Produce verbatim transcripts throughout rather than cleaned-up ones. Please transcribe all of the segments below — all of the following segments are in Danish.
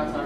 tak.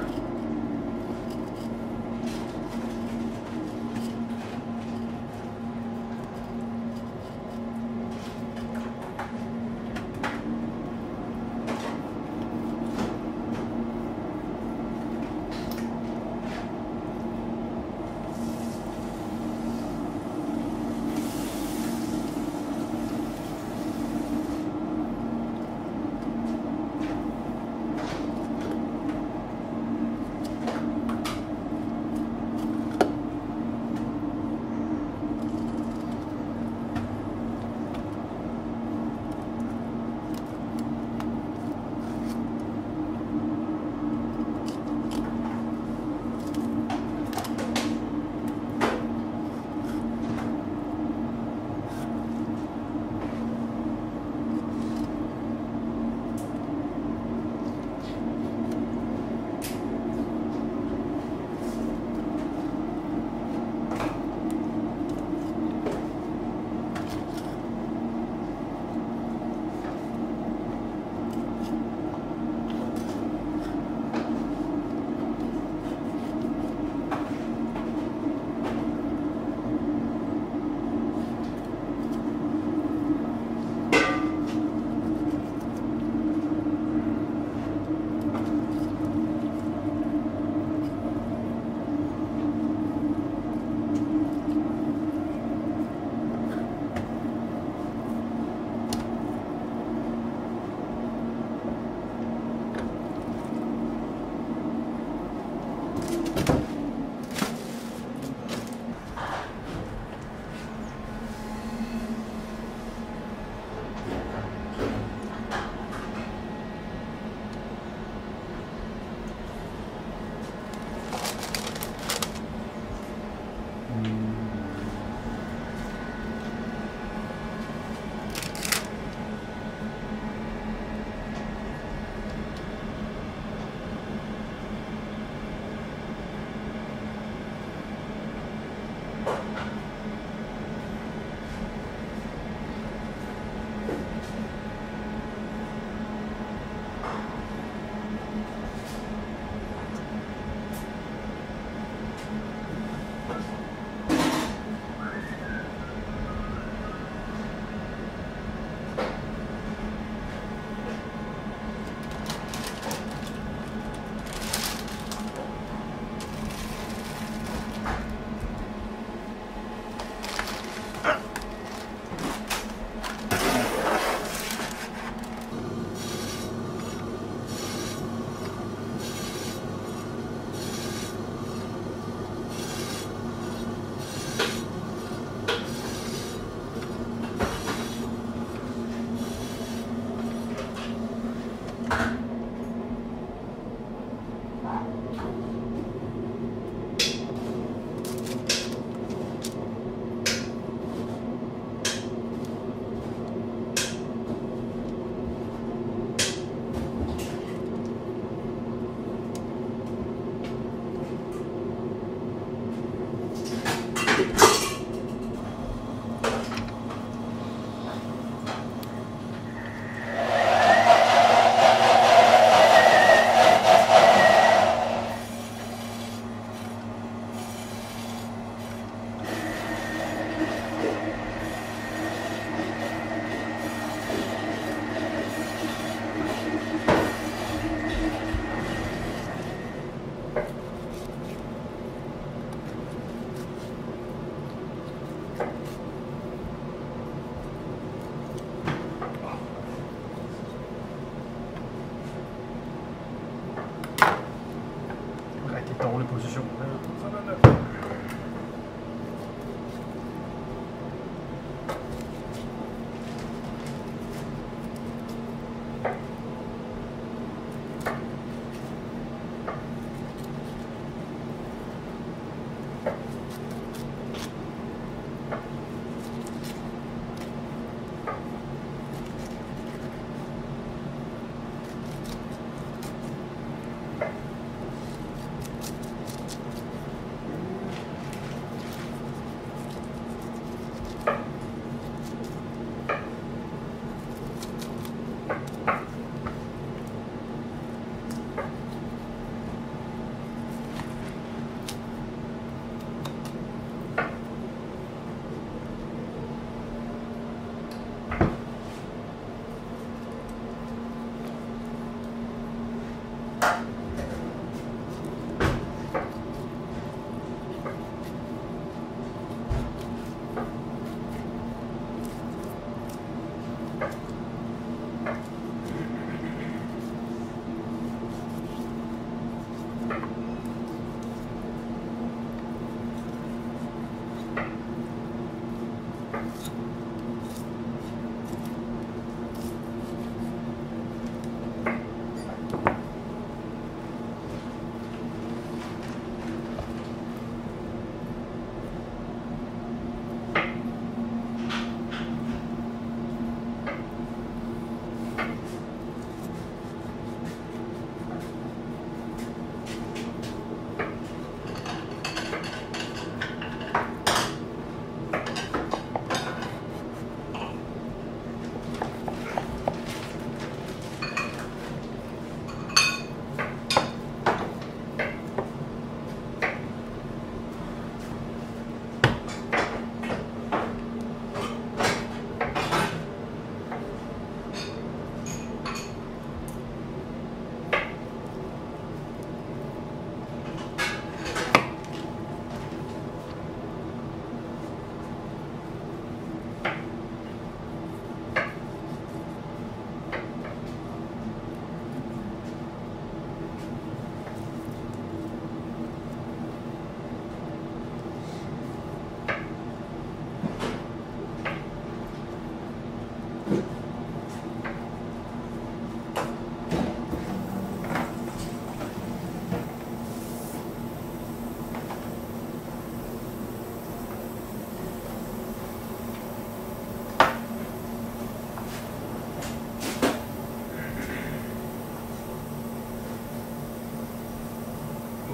dårlig position. Sådan der.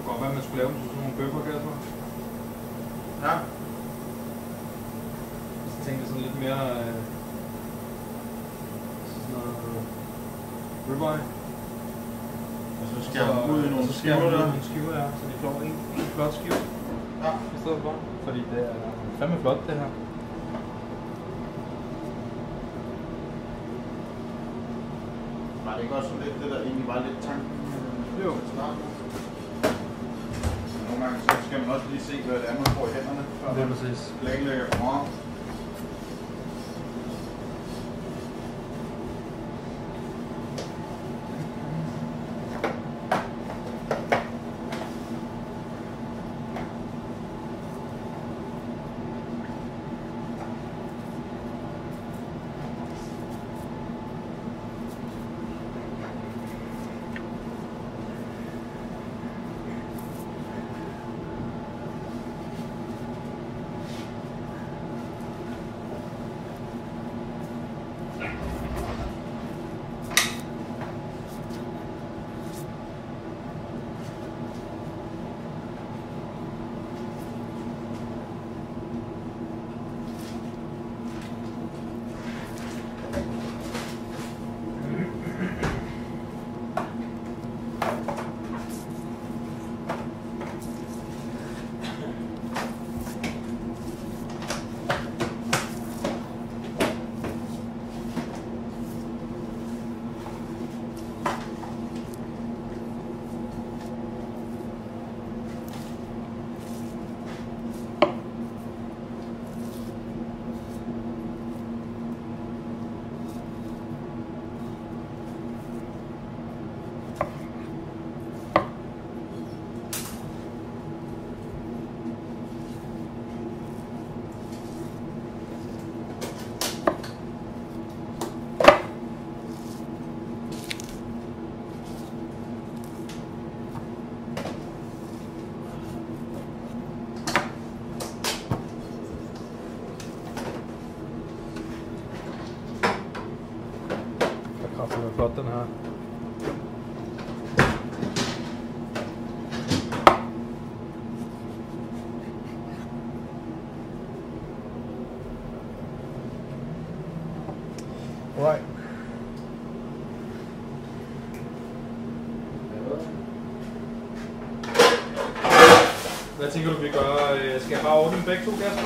kunne godt være, at man skulle lave dem til sådan nogle bøffer, Kasper. Ja. Så tænkte jeg sådan lidt mere... Øh, sådan noget... ribeye. Og så skærer man ud i nogle skiver der. nogle skiver, ja. Så de får en, en flot skive. Ja. I stedet for. Fordi det er fandme flot, det her. Nej, det er godt så lidt det der egentlig var lidt tanken. Jo. Nogle gange så skal man også lige se, hvad det er, man får i hænderne, før det er man præcis. planlægger for meget. Den er flot, den her. Right. Hvad tænker du, vi gør? Skal jeg bare ordne dem begge to, Kasper?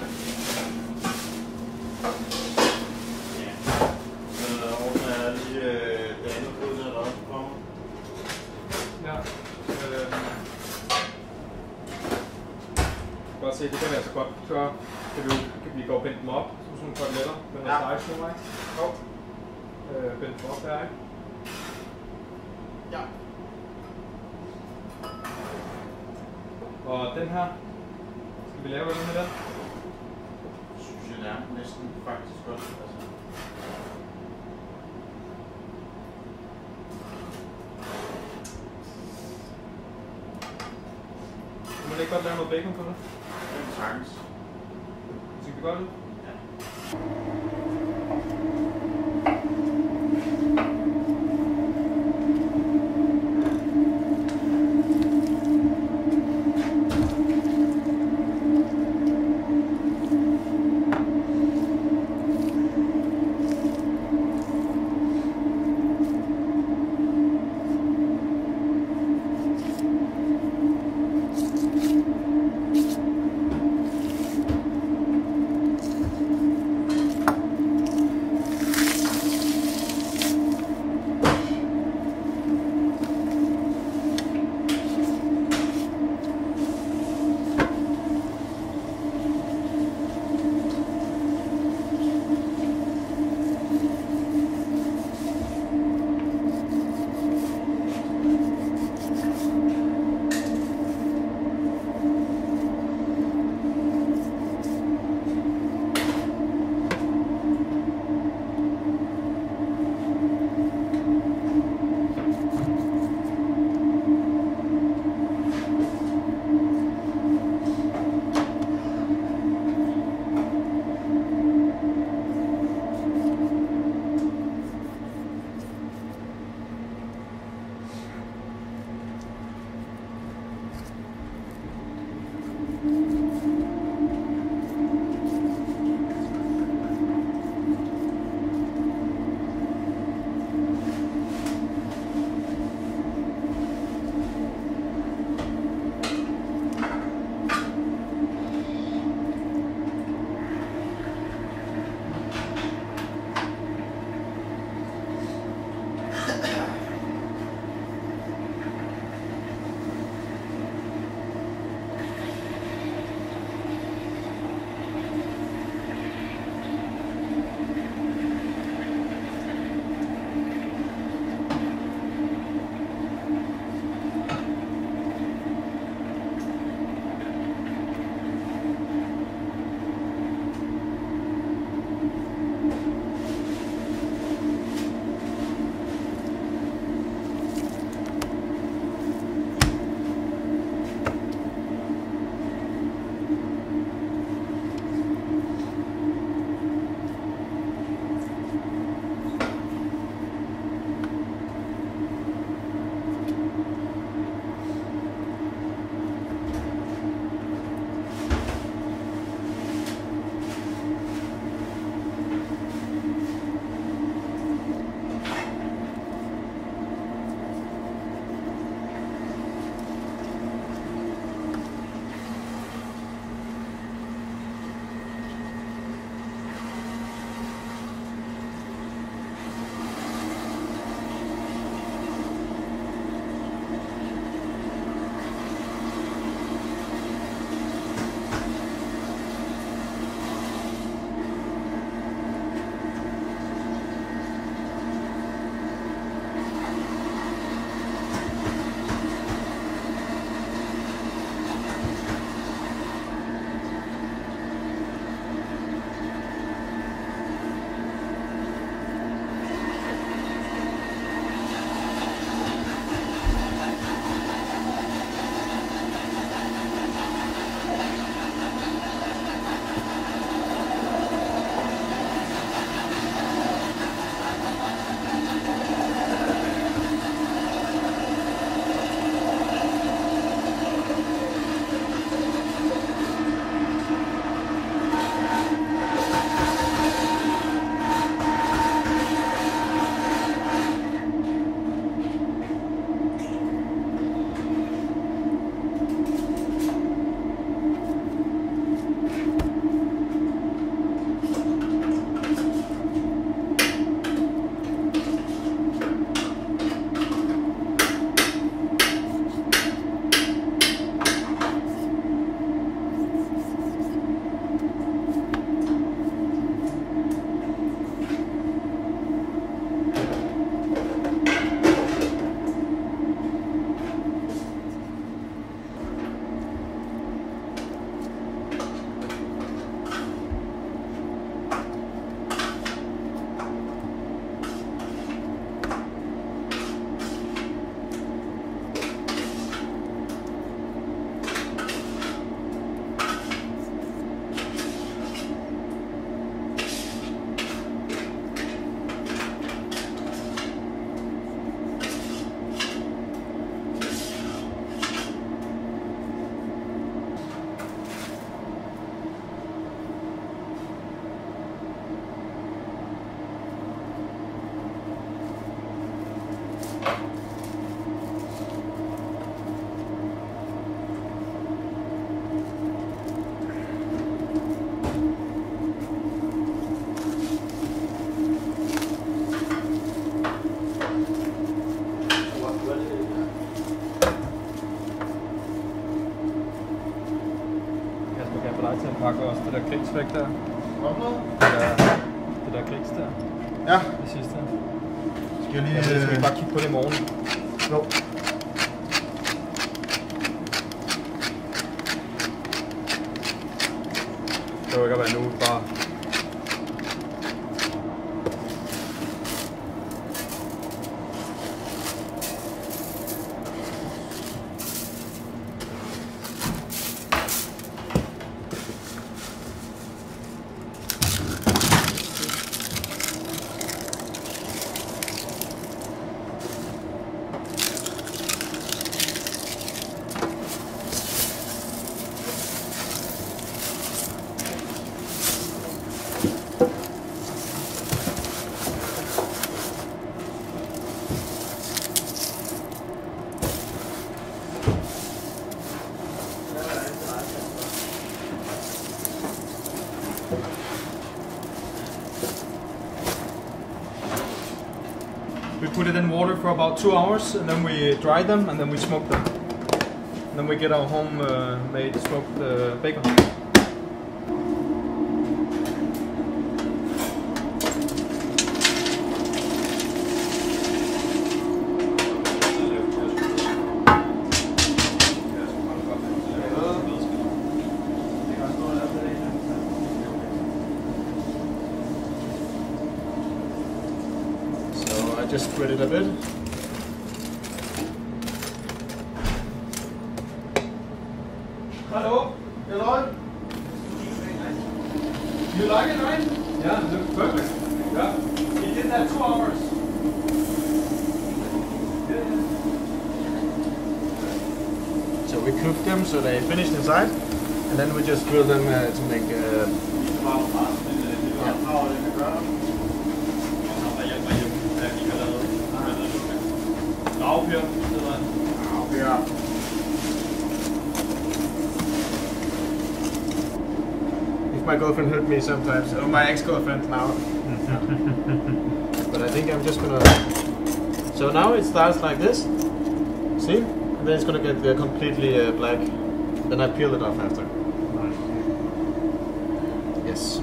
Se, det kan vi altså godt gøre. Kan vi, kan vi gå og binde dem op, som sådan nogle koteletter med noget ja. Slice nu, ikke? Jo. Øh, binde dem op her, ikke? Ja. Og den her, skal vi lave noget med den? Synes jeg nærmest næsten faktisk godt. Altså. Kan man ikke godt lave noget bacon på det? Sagtens. Skal vi godt ud? Ja. vej til at pakke også det der krigsvæk der. Hvorfor? Det der, det der krigs der. Ja. Det sidste. Skal jeg lige... Ja, skal vi bare kigge på det i morgen? Jo. Det kan jo ikke være nu, bare... We put it in water for about two hours and then we dry them and then we smoke them. And then we get our home uh, made smoked uh, bacon. I just spread it a bit. Hello, hello. You like it, right? Yeah, it looks perfect. Yeah. We did that two hours. So we cook them so they finish inside, and then we just grill them uh, to make. Uh, yeah. If my girlfriend hurt me sometimes, or my ex-girlfriend now. But I think I'm just gonna. So now it starts like this. See? And then it's gonna get uh, completely uh, black. Then I peel it off after. Yes.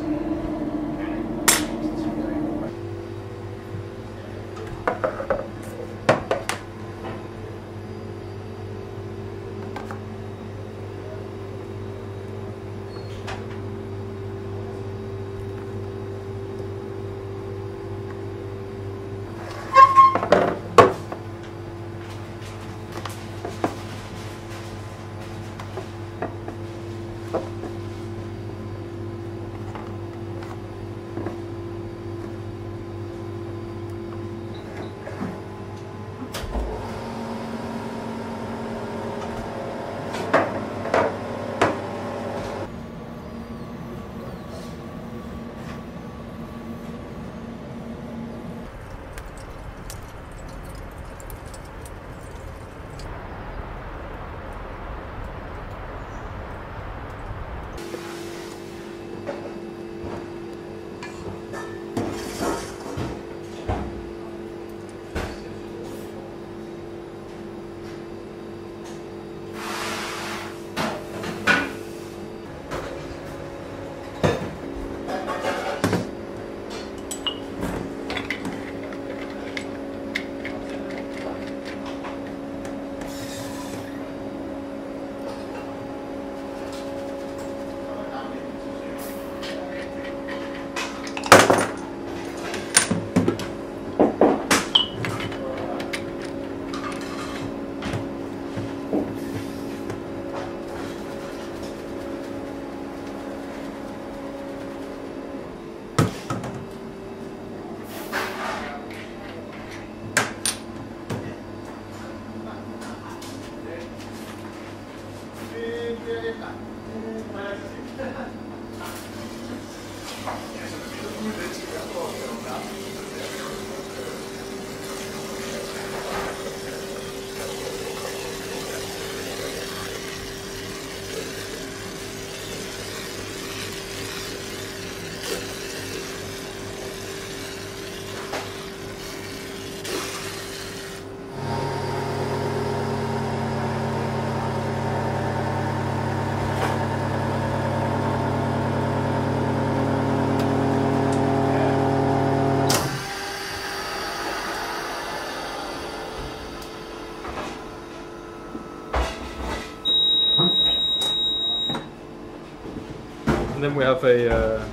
And then we have a uh,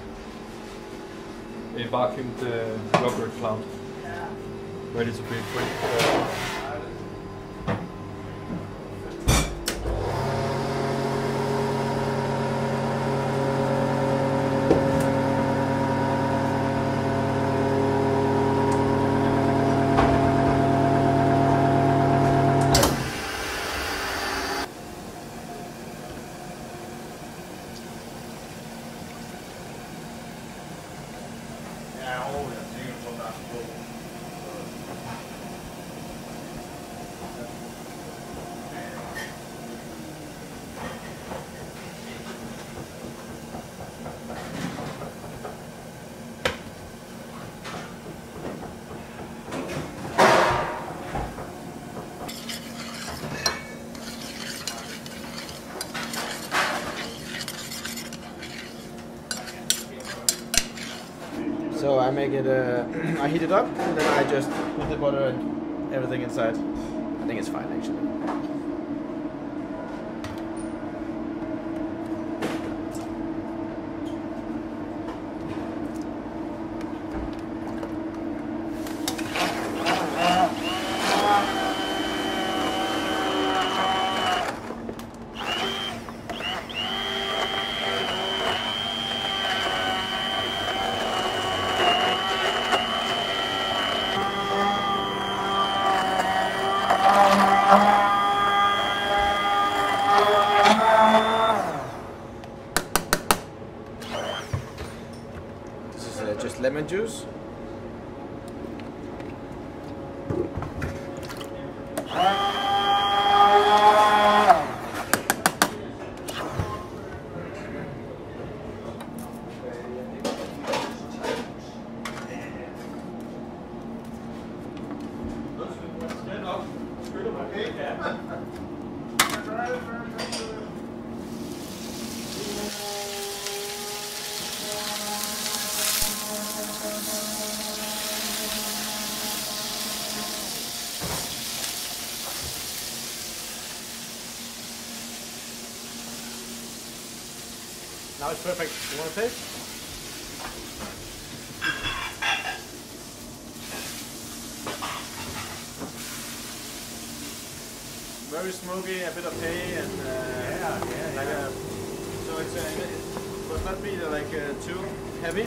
a vacuumed uh, yogurt cloud ready to be quick. Uh, So I make it, uh, I heat it up, and then I just put the butter and everything inside. I think it's fine actually. This is uh, just lemon juice. Now it's perfect. You want to taste? Very smoky, a bit of hay, and uh, yeah, yeah, like yeah. A, so it's uh, it must not be uh, like uh, too heavy.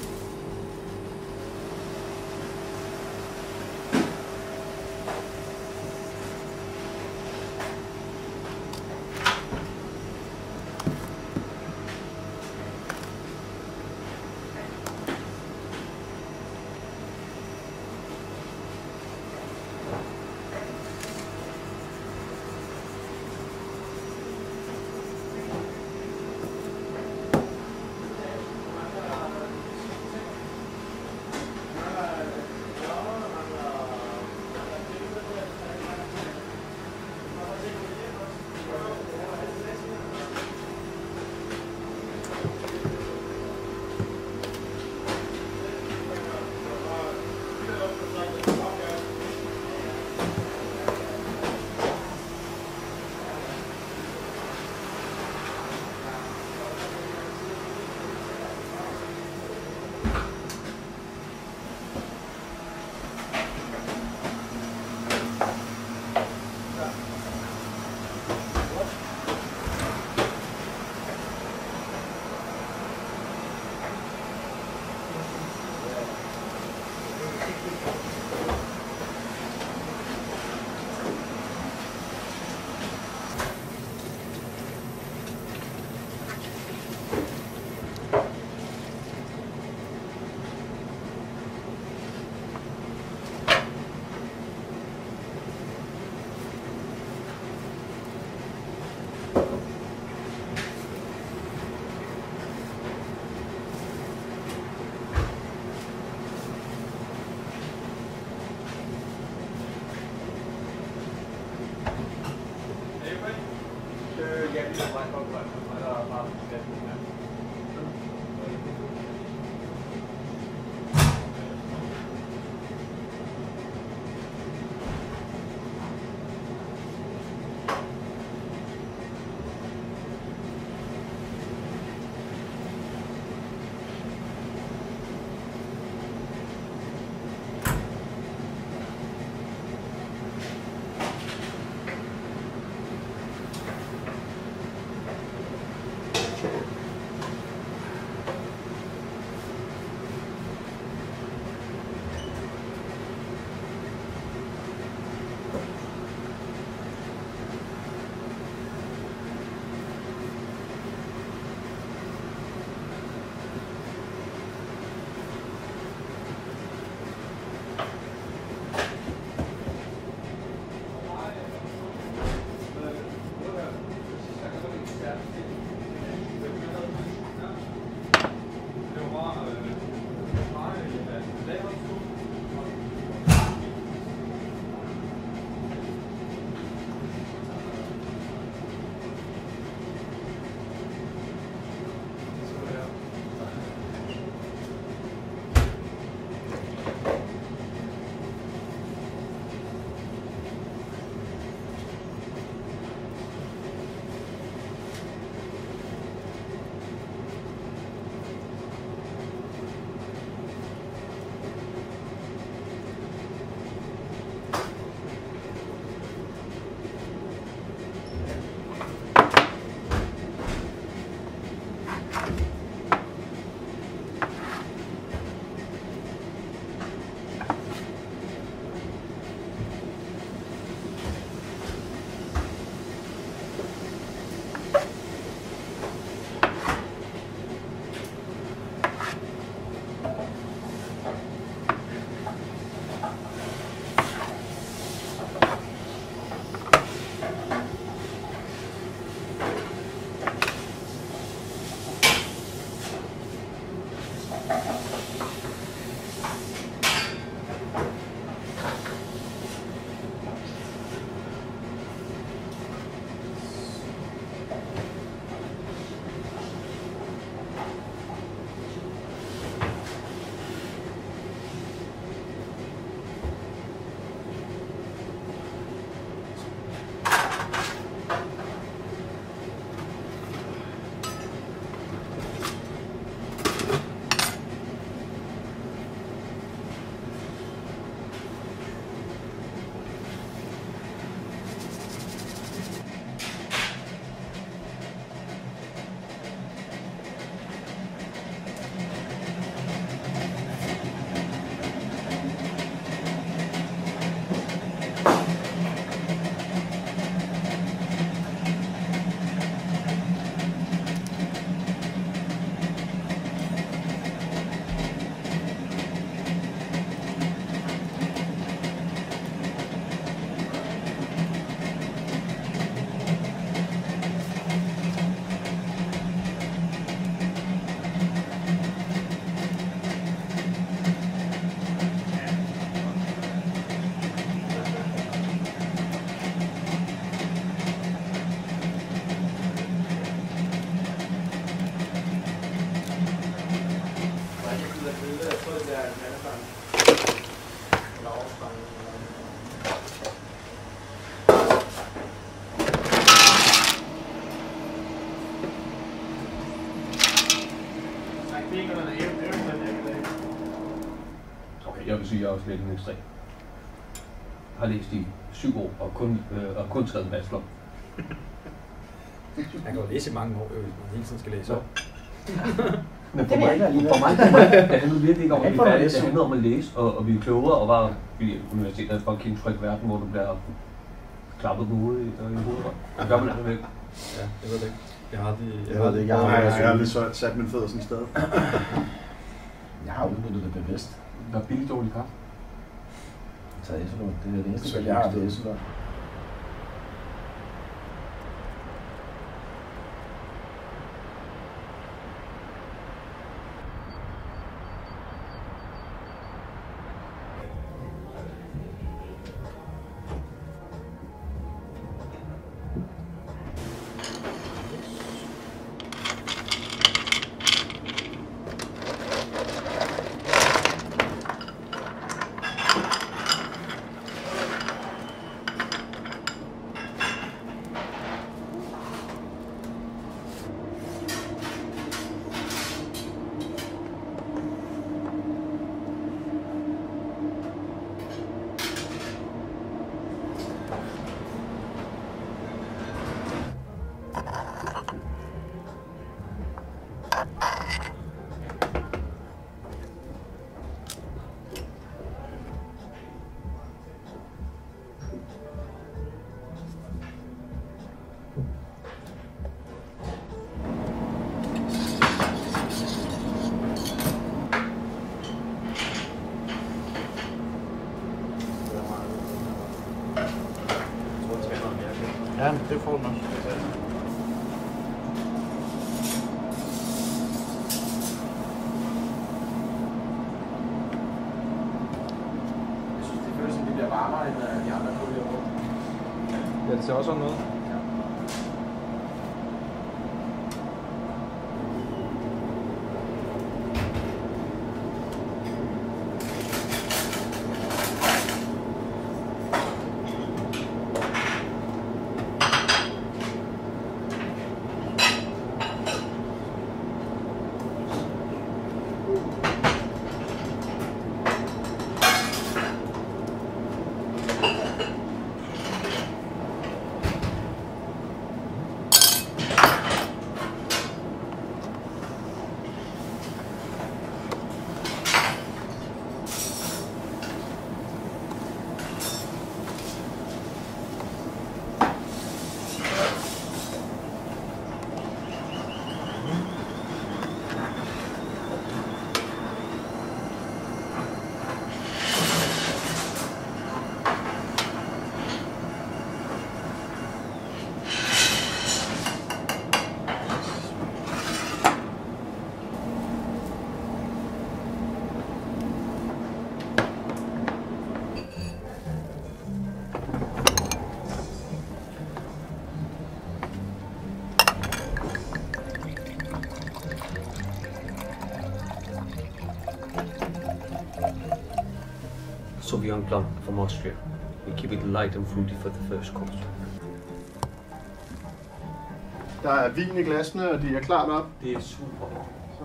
being on an airplane every day. Okay, jeg vil sige, at jeg er også lidt en ekstrem. Jeg har læst i syv år og kun, øh, og kun skrevet bachelor. Man kan jo læse i mange år, hvis man hele tiden skal læse op. Men for mig, for mig, for mig, det handlede virkelig ikke om at blive færdig. Det handlede om at læse, og, og blive klogere, og var fordi universitetet er en fucking tryg verden, hvor du bliver klappet på hovedet i, og i hovedet. Det gør man altså væk. Ja, jeg ved det ikke. Jeg har aldrig... Jeg, jeg ved det ikke. Jeg har, jeg, jeg har aldrig så sat mine fødder sådan et sted. Jeg har udnyttet det bevidst. Der er billigt dårlig kaffe. Så det er det eneste, jeg har, det er sådan. Ja, det får den også. Jeg synes, det føles som, det bliver varmere end de andre kolleger på. Ja, det ser også sådan noget. Sauvignon Blanc from Austria. We keep it light and fruity for the first course. Der er vin i glasene, og de er klart op. Det er super. Så,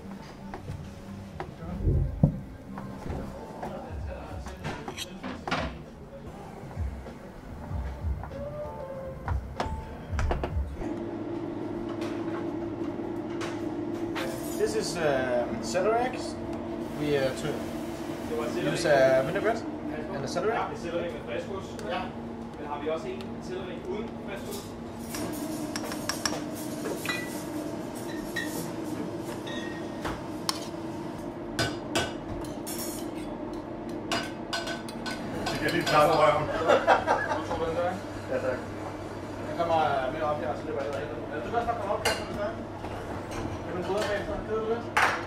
This is uh, celery eggs. We uh, to use uh, vinaigrette and the celery. Ja, selleri med friskost. Ja. Men har vi også en selleri uden friskost? det er lidt klart på røven. Du tog den der, ikke? Ja, tak. Jeg kommer med op her, så løber jeg derinde. Du kan også bare komme op, kan du sige? Kan du bryde bagefter? Gider du det?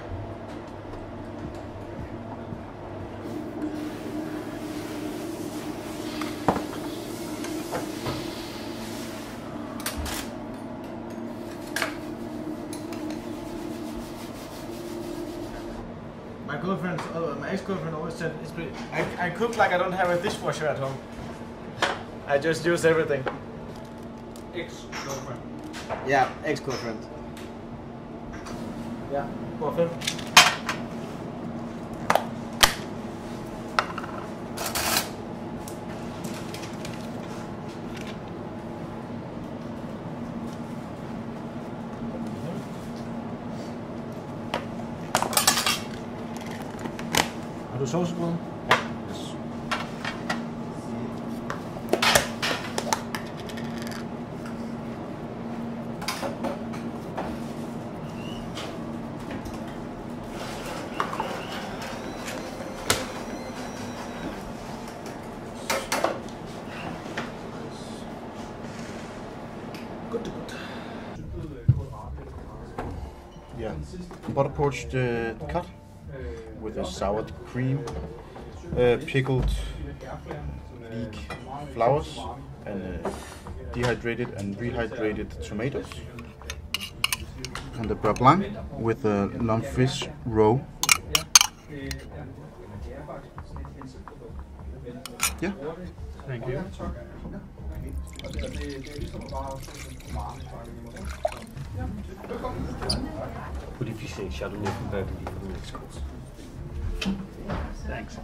My girlfriend, uh, my ex-girlfriend always said, it's pretty, I, I cook like I don't have a dishwasher at home. I just use everything. Ex-girlfriend. Yeah, ex-girlfriend. Ja, på fem. Har du saucebrød? Ja. Yes. Good, good. Yeah, butter poached uh, cut with a sour cream, uh, pickled leek flowers, and uh, dehydrated and rehydrated tomatoes. And the beurre blanc with a lumpfish roe. Yeah. Thank you. Would you say Chardonnay from Burgundy for the next course? Thanks.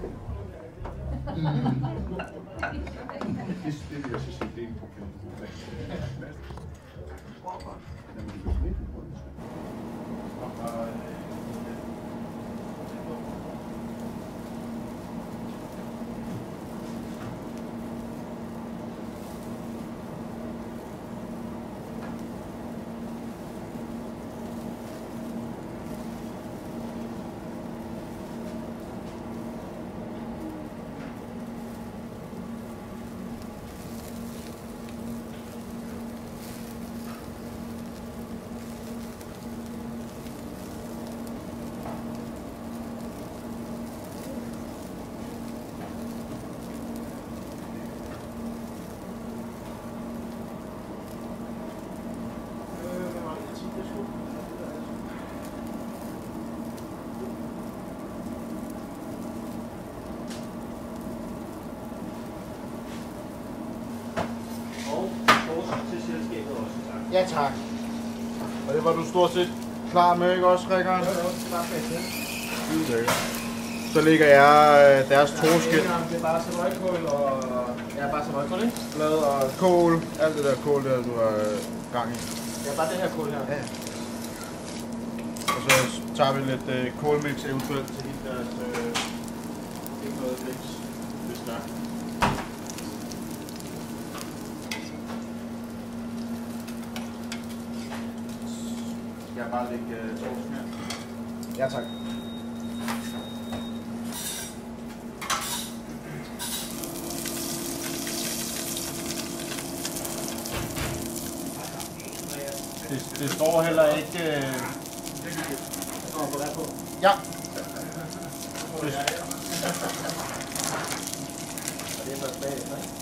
Ja, tak. Og det var du stort set klar med, ikke også, Rikker? Jo, jo, bare med til. Så lægger jeg øh, deres torskel, Det er bare samoykål og... Ja, bare samoykål, ikke? blad og kål, alt det der kål der, du har øh, gang i. Ja, bare det her kål her. Ja. Og så tager vi lidt øh, kålmix eventuelt til hele deres øh, ikke noget mix, hvis der er. Skal jeg bare lægge øh, torsken her? Ja, tak. Det, det står heller ikke... Øh... Nå, hvor er på? Ja. Og det er så bagefter, ikke?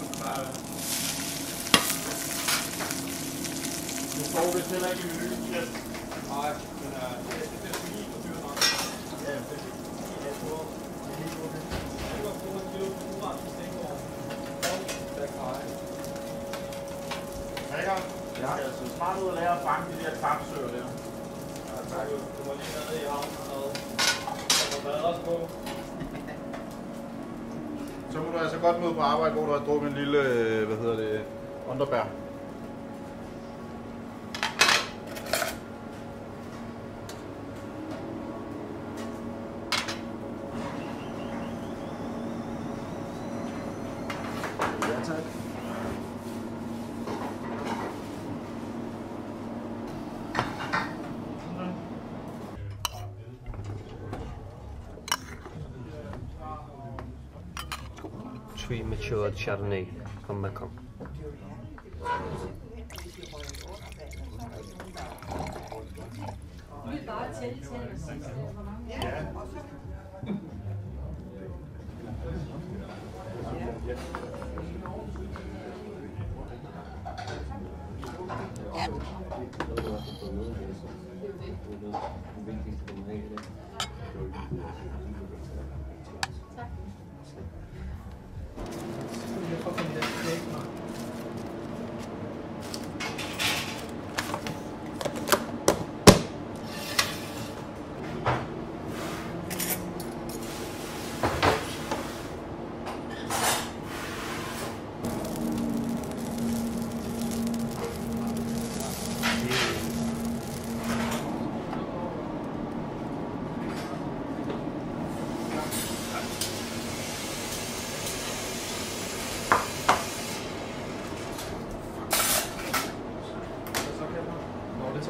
Det står vist heller ikke i menuen, chef. Nej, men uh, det er det er lige for dyrt nok. Ja, det er lige jeg tror. Det er helt okay. Det var på en kilo for uret til stængeår. Det er kaj. Rikker, det skal altså smart ud at lære at fange de der kapsøer der. Ja, tak. Du må lige ned i havnen og noget. Der må bade også på. Så må du altså godt møde på arbejde, hvor du har drukket en lille, øh, hvad hedder det, underbær. Ja, tak. Three matured Chardonnay from Michelin.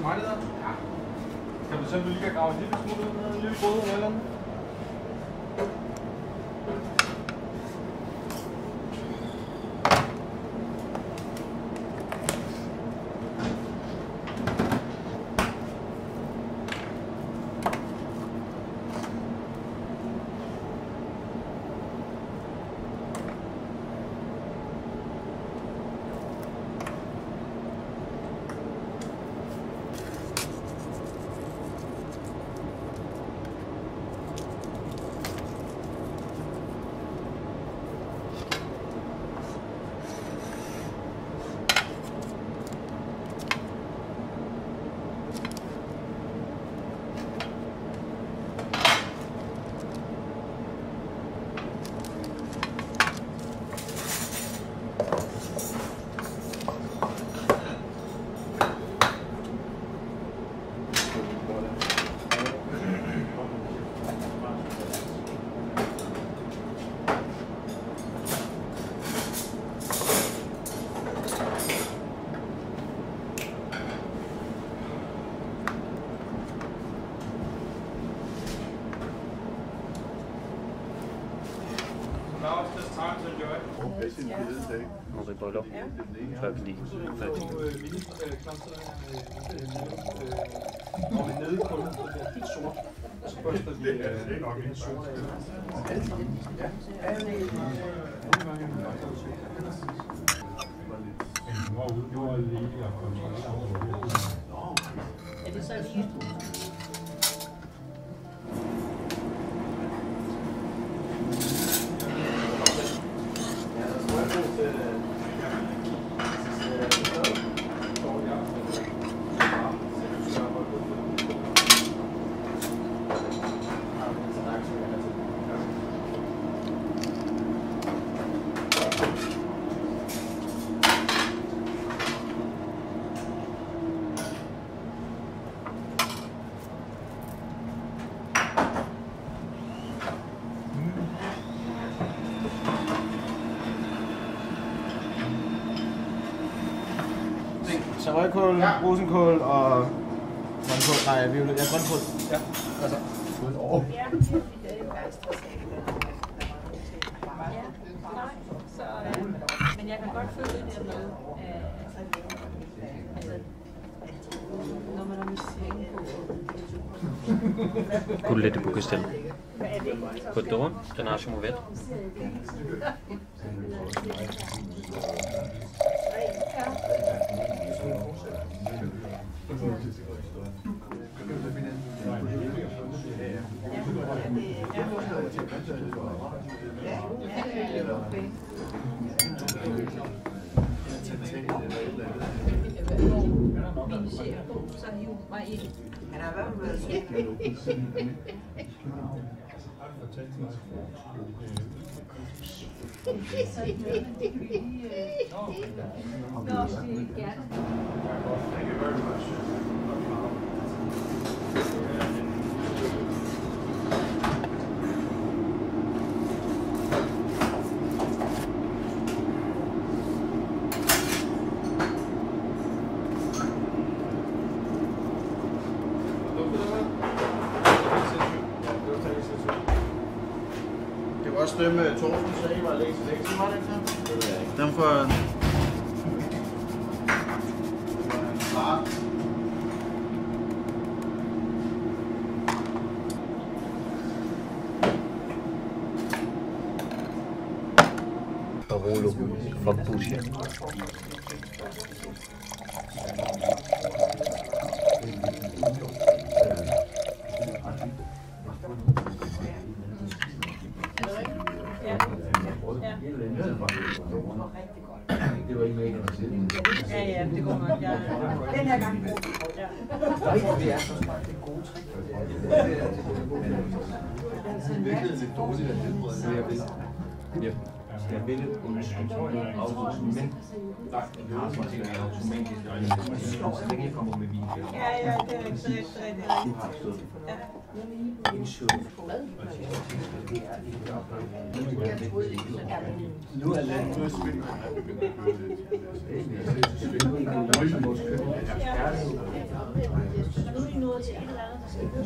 til mig, det der? Ja. Kan du simpelthen lige grave en lille smule ud med en lille gryde eller andet? Når vi bryllup. Før vi lige. Før vi lige. Når vi er nede i kulden, så bliver det helt sort. Og så børster vi det nok helt sort. Er det så lige? Så rødkål, ja. Rosenkål og grønkål. Nej, vi vil ja, grønkål. Ja, altså. Oh. Ja, så, øh, men jeg kan godt føle det der med, øh, altså, når man har Michelin på. Gullet på Kristel. Codon, Grenache Mourvèdre. Min chef, så hiv mig ind. Han har været med Det var også dem, Torsten sagde, var længst væk. Så var det ikke så? Dem for... Barolo fra Buscia. Det var ikke med at se. Ja, ja, det går nok. Ja. Den her gang. Ja. Det er så smart, det er gode trick. Det er virkelig lidt dårligt at helbrede. Ja. Jeg vil ønske automatisk, men der er sådan ting, der er automatisk, så længe jeg kommer med vin. Ja, ja, det er rigtig, rigtig, rigtig. Ja. Nu er landet nu er svind, og han begynder at køre lidt. Nu er de nået til et eller andet, der skal høre.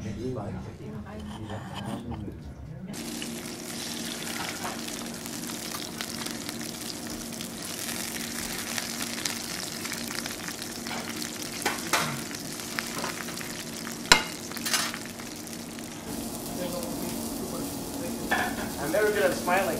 I'm very good at smiling.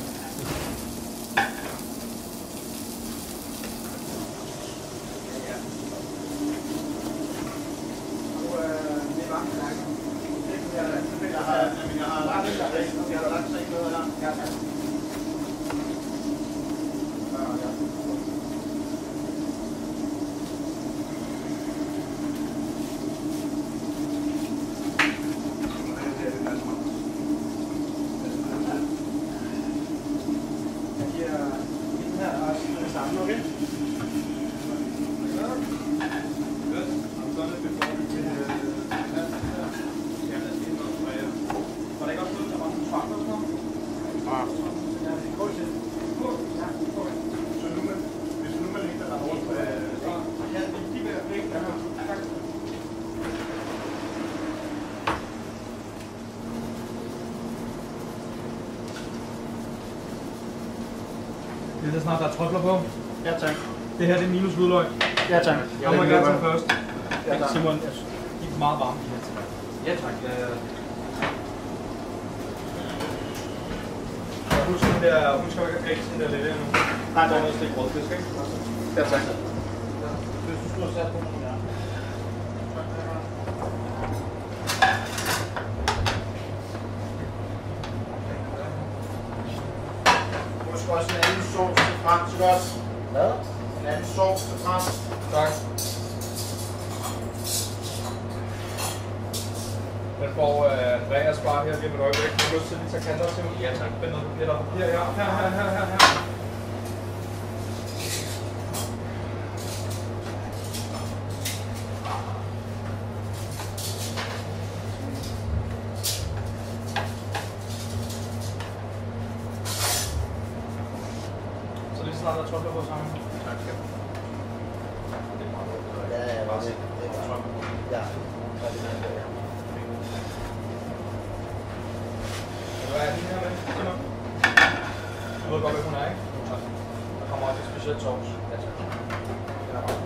Det er det snart, der er trøfler på. Ja, tak. Det her det er minus hvidløg. Ja, tak. Jeg må gerne tage først. Ja, tak. Simon, de er meget varme, de her til. Ja tak. Jeg husker den der, husker ikke at ægge den der lidt endnu. Nej, der er noget stik rådfisk, ikke? Ja, tak. Hvis du skulle have sat på den her. Måske også en anden sovs til fransk, ikke også? Hvad? En anden sovs til fransk. Tak. Den får uh, Andreas bare her lige med et øjeblik. Har du lyst til lige at tage kanter, Simon? Ja, tak. Vend noget papir der. Papir her, her, her, her, her, her. Så lige snart der trøfler på sammen. Tak. Det er meget godt. Ja, ja, bare det. Ja. Hvad er den her med? Simon? Du ved godt, hvad hun er, ikke? Tak. Der kommer også et specielt sovs. Ja, tak. Den er bare.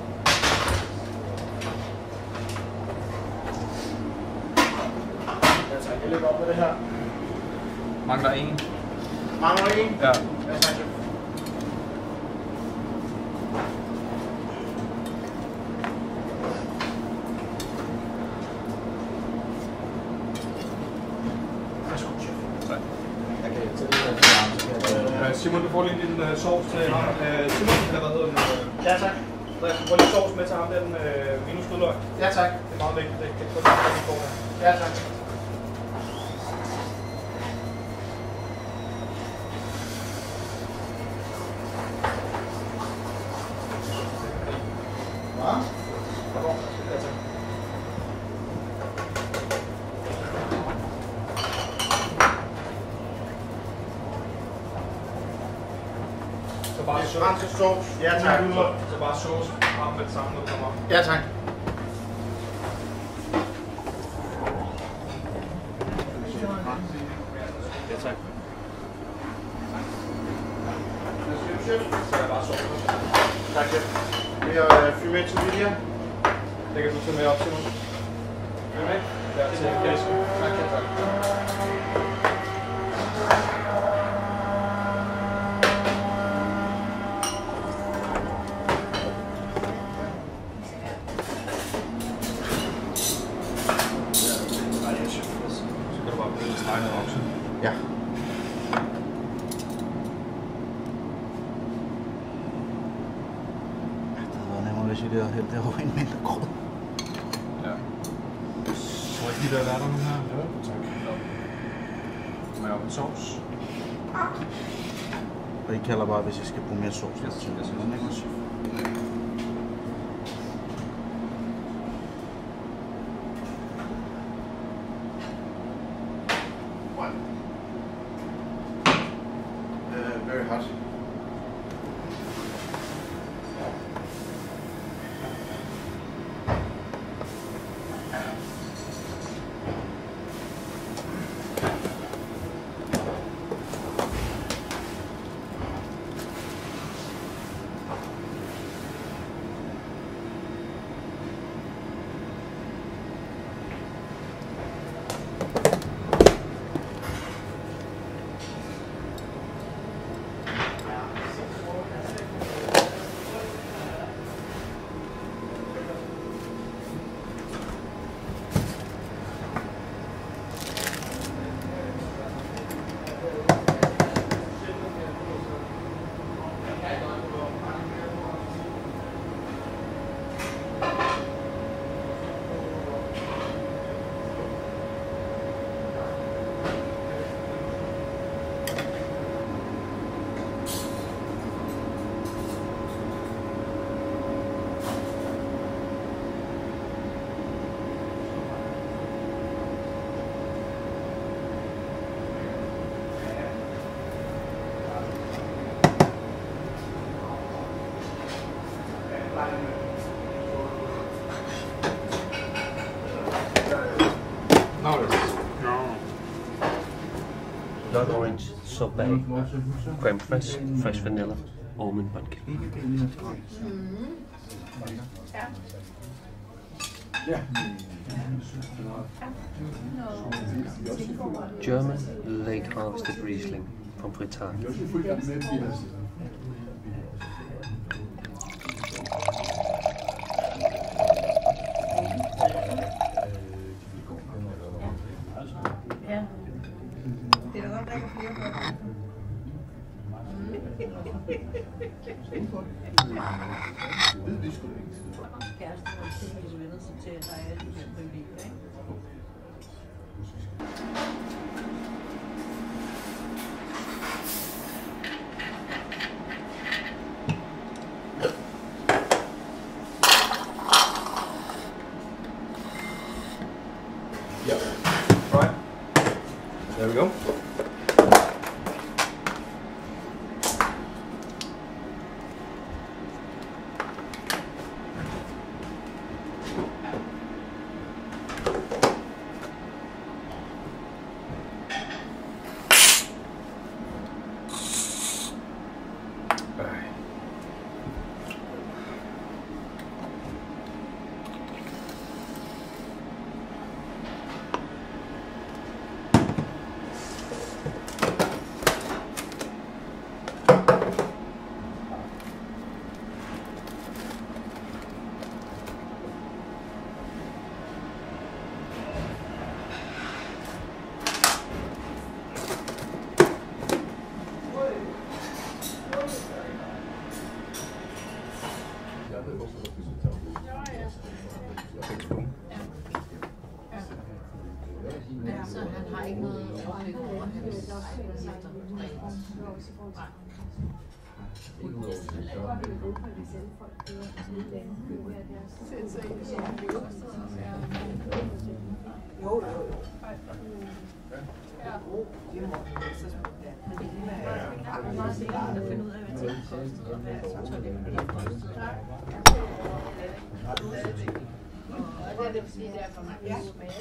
Ja, tak. Jeg lægger op med det her. Mangler en. Mangler en? Ja. Ja, tak. Simon, du får lige din uh, sovs til ham. Uh, Simon, eller hvad hedder den? Uh, Ja, tak. Du får lige sovs med til ham, den uh, minus hvidløg. Ja, tak. Det er meget vigtigt, det er ikke kun det, vi får her. Ja, tak. Hvad? Ja, tak. Så bare sauce. Fransk sovs. Ja, tak. Så bare sauce frem med det samme, når du kommer op. Ja, tak. Ja, tak. Chef. Så er jeg bare sauce. Tak, chef. Det er fumé til William. Det kan du tage med op, Simon. Fumé? Ja, til Kasper. Tak, ja, tak. Ja. Det havde været nemmere, hvis I der hældte det over en mindre grød. Ja. Så er de der værter nu her. Ja, tak. Må jeg op en sovs? Og I kalder bare, hvis I skal bruge mere sovs. Jeg synes, jeg synes, det er chef. Very hot. blood orange, sorbet, creme fraiche, fresh vanilla, almond bun cake. German late harvested Riesling from Frittag. Ja. Det er da godt, der er flere på. Kæresten og tilfældes venner, som til, at der er alle de her privilegier, ikke? Yeah. Right. There we go. Så han har ikke noget overblik over hans gifter. Jo, jo, jo. Og det vil sige, det er for mange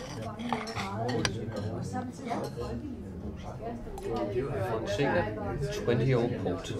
smage. twenty old port.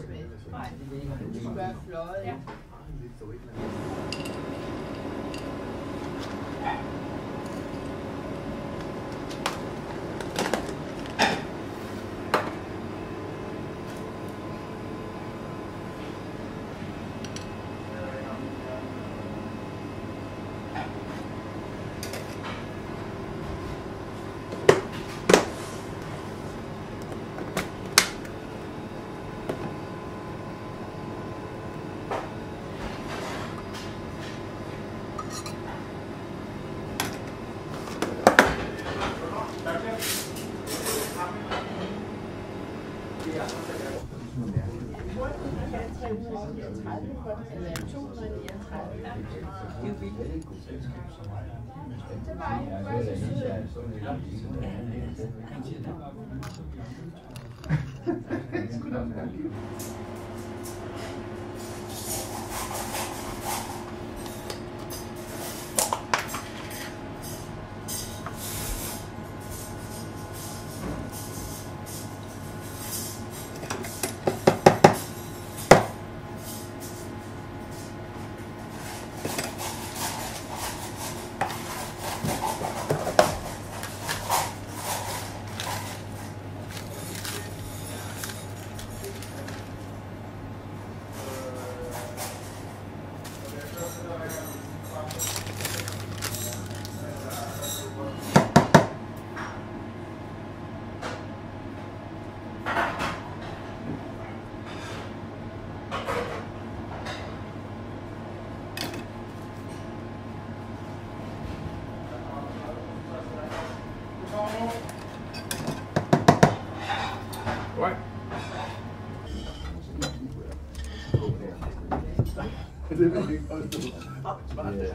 Det vil ikke forstå. Smart det er.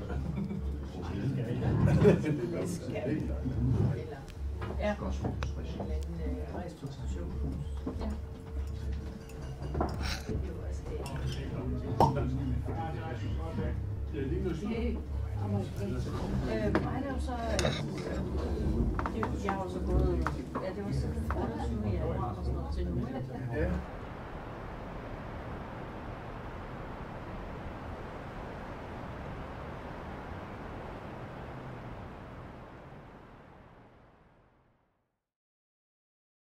Ja. Restauration. Ja. Det er jo også det. Øh, mig er jo så... Jeg har jo så gået... Ja, det var så otteogtyvende januar og sådan noget til nu.